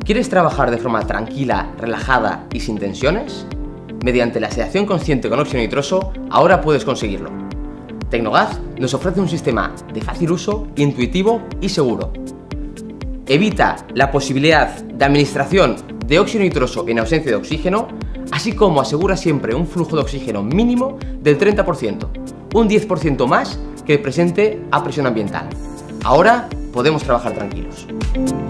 ¿Quieres trabajar de forma tranquila, relajada y sin tensiones? Mediante la sedación consciente con óxido nitroso, ahora puedes conseguirlo. Tecnogas nos ofrece un sistema de fácil uso, intuitivo y seguro. Evita la posibilidad de administración de óxido nitroso en ausencia de oxígeno, así como asegura siempre un flujo de oxígeno mínimo del 30%, un 10% más que el presente a presión ambiental. Ahora podemos trabajar tranquilos.